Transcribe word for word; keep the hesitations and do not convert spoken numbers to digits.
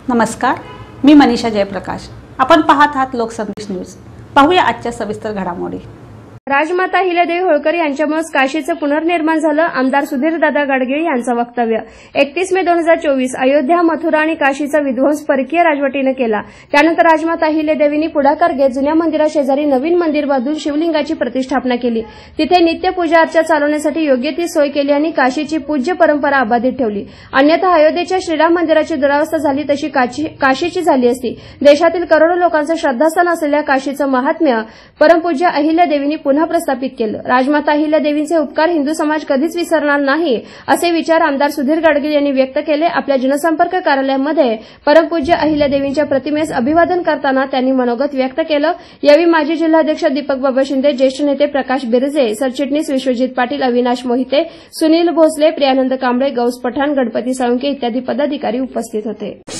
नमस्कार, मी मनीषा जयप्रकाश। आपण पाहत आहात लोकसंदेश न्यूज। पाहूया आजच्या सविस्तर घडामोडी। राजमाता अहिल्यादेवी होळकर यांच्यामुळे काशीचं पुनर्निर्माण झालं, आमदार सुधीरदादा गाडगीळ यांचं वक्तव्य। एकतीस मे दोन हजार चोवीस अयोध्या, मथुरा आणि काशीचा विध्वंस परकीय राजवटीने केला। त्यानंतर राजमाता अहिल्यादेवींनी पुढाकार घेत जुन्या मंदिराशेजारी नवीन मंदिर बांधून शिवलिंगाची प्रतिष्ठापना केली। तिथे नित्य पूजा अर्चा चालवण्यासाठी योग्य ती सोय केली आणि काशीची पूज्य परंपरा अबाधित ठेवली। अन्यथा अयोध्येच्या श्रीराम मंदिराची दुरावस्था झाली तशी काशीची झाली असती। देशातील करोडो लोकांचं श्रद्धास्थान असलेल्या काशीचं महात्म्य परमपूज्य अहिल्यादेवींनी पुन्हा प्रस्थापित केलं। राजमाता अहिल्यादेवींचे उपकार हिंदू समाज कधीच विसरणार नाही, असे विचार आमदार सुधीर गाडगीळ यांनी व्यक्त केले। आपल्या जनसंपर्क कार्यालयामध्ये परमपूज्य अहिल्यादेवींच्या प्रतिमेस अभिवादन करताना त्यांनी मनोगत व्यक्त केलं। यावेळी माजी जिल्हाध्यक्ष दीपक बाबा शिंदे, ज्येष्ठ नेते प्रकाश बिरजे, सरचिटणीस विश्वजित पाटील, अविनाश मोहिते, सुनील भोसले, प्रियानंद कांबळे, गौस पठाण, गणपती साळुंके इत्यादी पदाधिकारी उपस्थित होते।